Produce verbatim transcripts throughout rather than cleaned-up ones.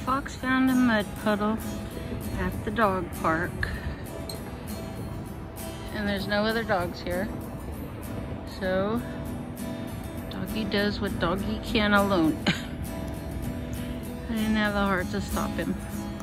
Fox found a mud puddle at the dog park. And there's no other dogs here. So, doggy does what doggy can alone. I didn't have the heart to stop him.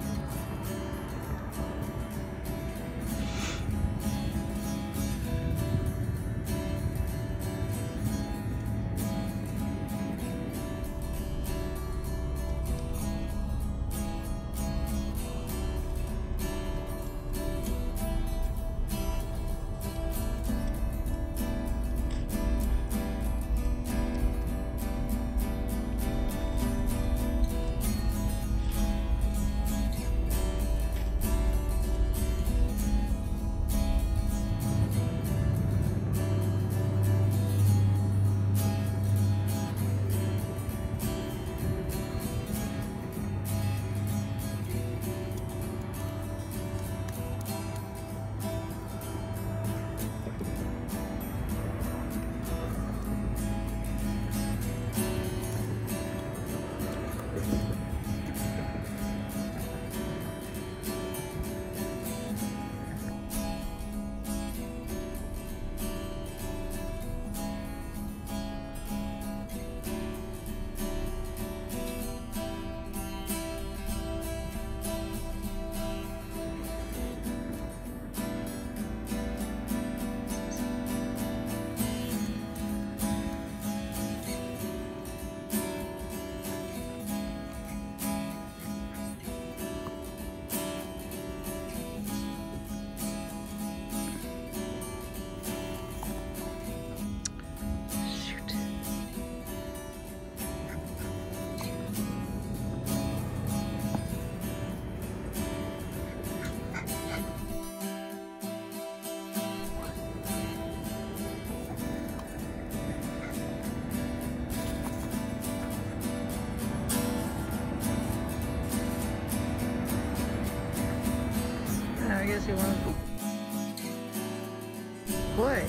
I guess he wants to. What?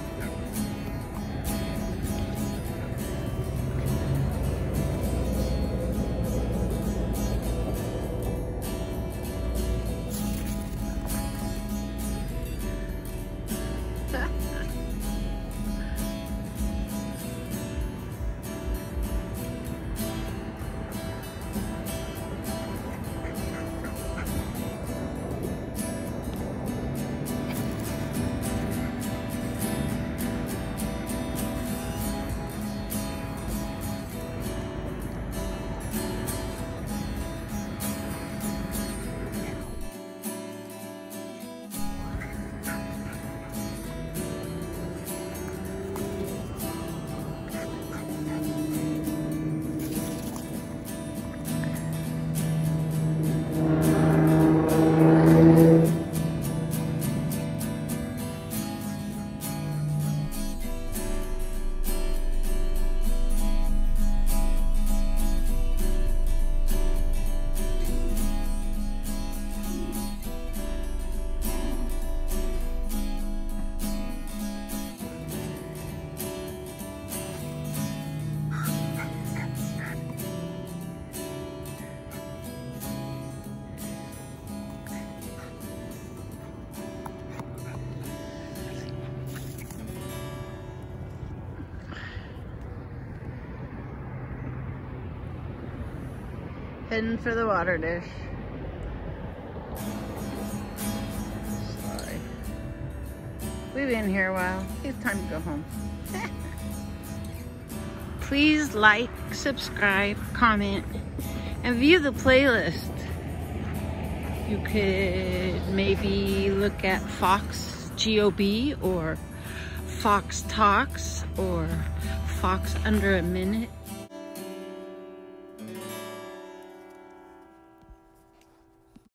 Heading for the water dish. Sorry. We've been here a while. It's time to go home. Please like, subscribe, comment, and view the playlist. You could maybe look at Fox G O B or Fox Talks or Fox Under a Minute.